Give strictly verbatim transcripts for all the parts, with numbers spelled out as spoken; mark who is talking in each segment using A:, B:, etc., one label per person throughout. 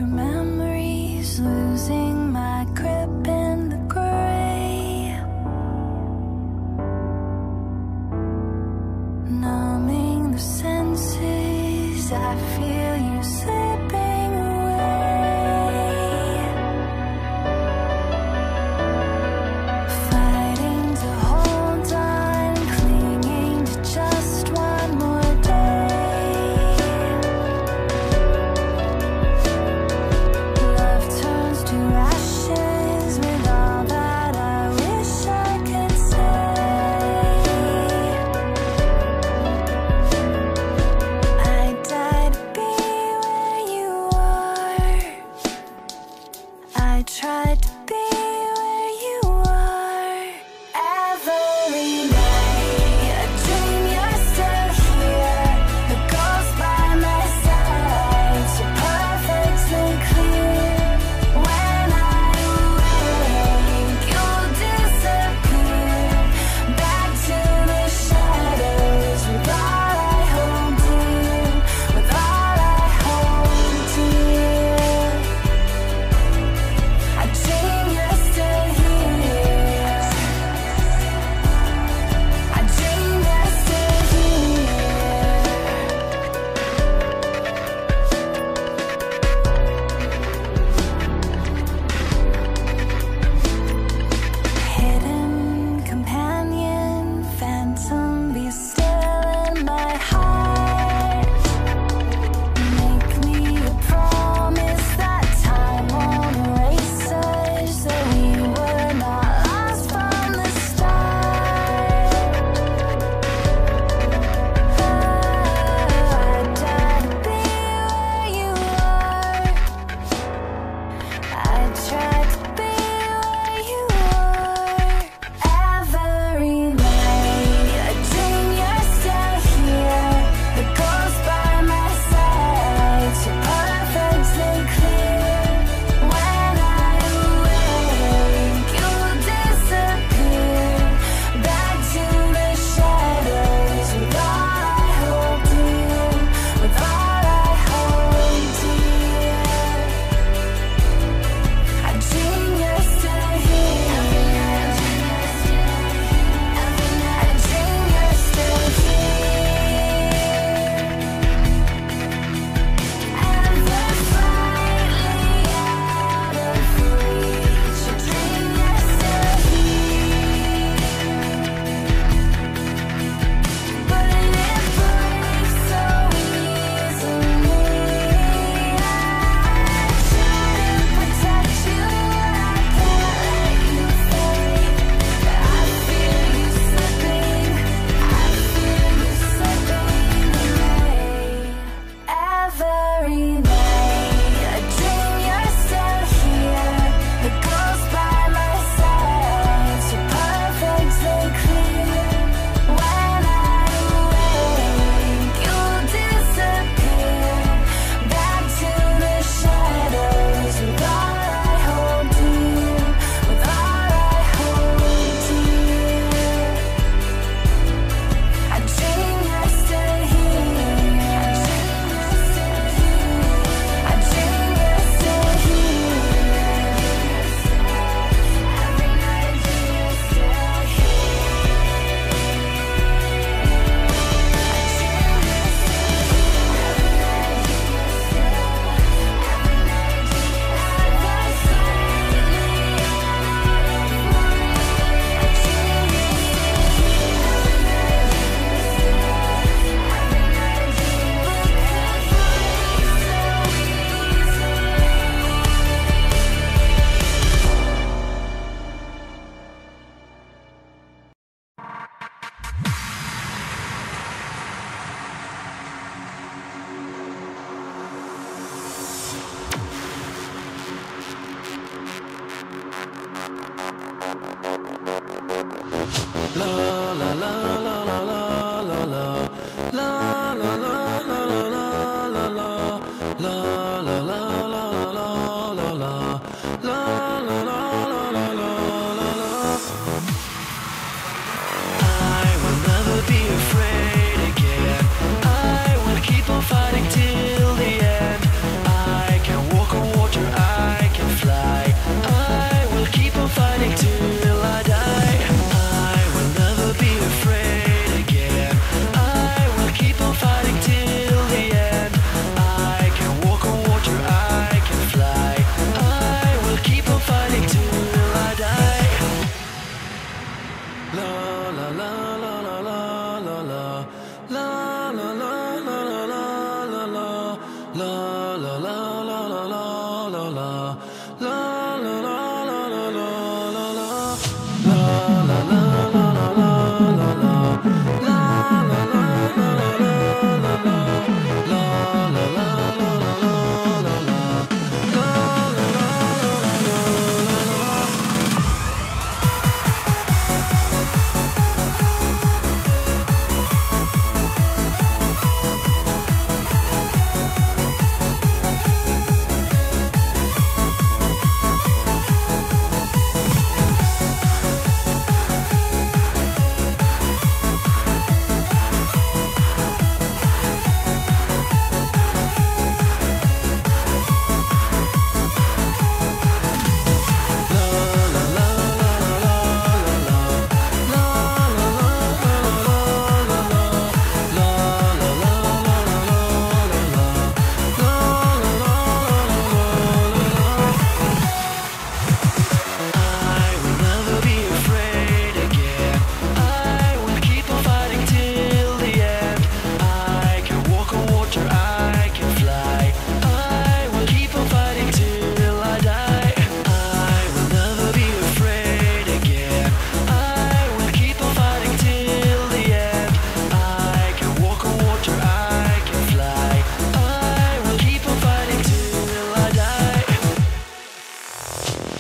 A: through memories, losing my grip in the gray, numbing the senses. I feel you slipping away, fighting to hold on, clinging to just one more day. Love turns to ashes with all that I wish I could say. I die to be where you are. I tried to be where you are. Every night I dream you're still here. The ghost by my side, so perfectly clear. When I awake, you'll disappear back to the shadows with all I hold dear, with all I hold dear. I dream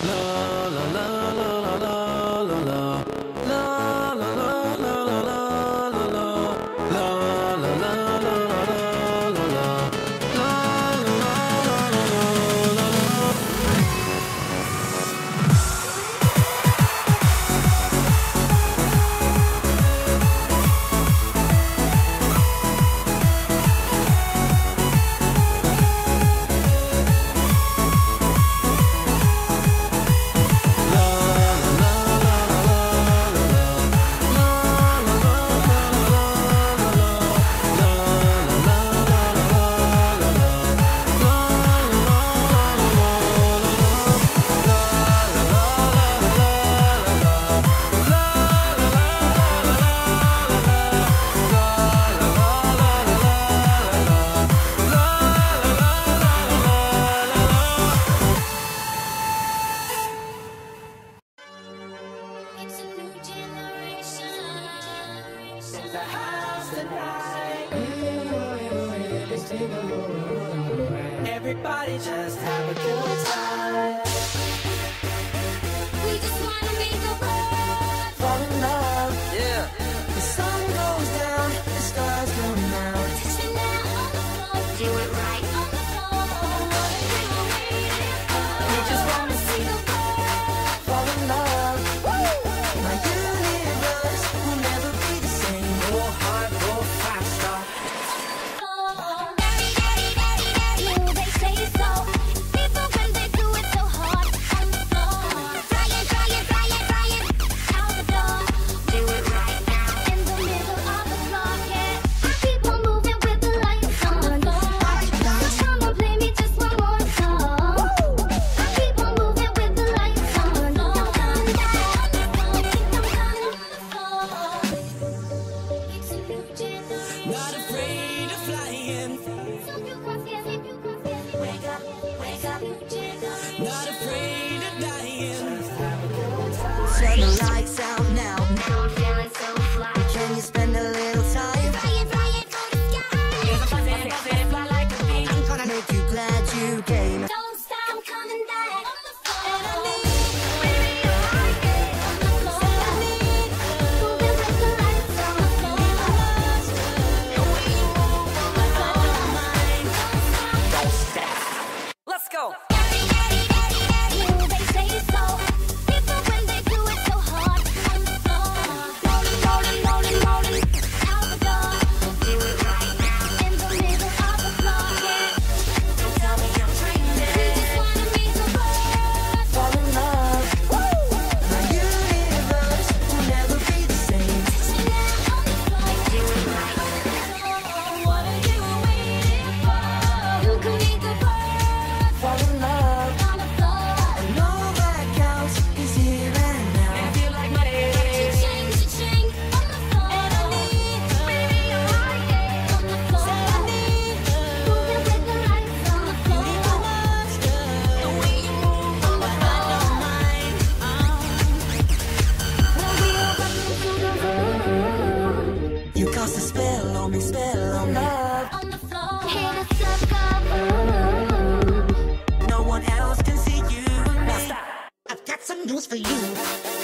B: Everybody just have a good time.
A: We just wanna make the world
B: Fall in love.
C: Yeah.
B: The sun goes down, the stars come out.
A: touching down on the floor. Do it right on the floor. What are you waiting for?
B: We just wanna see
A: the world
B: fall in love. My universe will never be the same. Go hard, go faster.
A: fall. Daddy, daddy, daddy, daddy, they say so. People when they do it so hard on the floor. Flying, flying, flying, flying out the door. Do it right now in the middle of the floor. Yeah, I keep on moving with the lights on the floor. Come on, play me just one more song. I keep on moving with the lights on the floor. I'm coming down on the floor. I'm coming on the floor. It's a new generation.
B: Not afraid of flying.
A: So you can feel it, you can feel it. Wake up, wake up, new generation.
B: Not afraid of dying. Turn the lights out now.
A: Now I'm feeling so fly.
B: Can you spend a little time?
A: Flying, flying for the sky.
B: I'm gonna make you glad you came.
A: Don't stop, I'm coming back on the floor. And I need, baby, you like it on the floor. And I need, moving with the lights on the floor. The way you move on the floor. Don't stop.
C: Let's go.
A: Daddy, daddy, daddy, daddy, they say so. People when they do it so hard on the floor. Rolling, rolling, rolling, rolling out the door. Do it right now in the middle of the floor. Yeah, don't tell me I'm dreaming. We just wanna make the world
B: Fall in love. My universe will never be the same.
A: touching down on the floor. Do it right on the floor. What are you waiting for? You can make the world
B: Fall in love.
A: on the floor.
B: And all that counts is here and now.
A: Cha-ching, cha-ching on the floor. And I need, baby, you like it on the floor. And I need, moving with the lights on the floor. The way you move on the floor. When we are walking through the room,
B: You cast a spell on me, spell on love.
A: on the floor. Hit us up, up.
B: No one else can see you. Now stop. I've got some news for you.